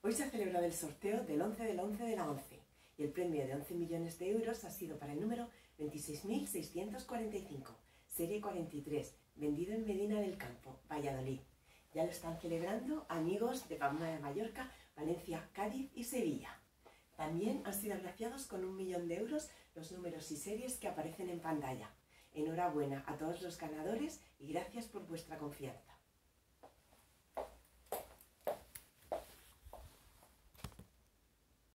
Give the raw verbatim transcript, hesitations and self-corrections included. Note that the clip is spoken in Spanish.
Hoy se ha celebrado el sorteo del once del once de la once y el premio de once millones de euros ha sido para el número veintiséis mil seiscientos cuarenta y cinco, serie cuarenta y tres, vendido en Medina del Campo, Valladolid. Ya lo están celebrando amigos de Palma de Mallorca, Valencia, Cádiz y Sevilla. También han sido agraciados con un millón de euros los números y series que aparecen en pantalla. Enhorabuena a todos los ganadores y gracias por vuestra confianza.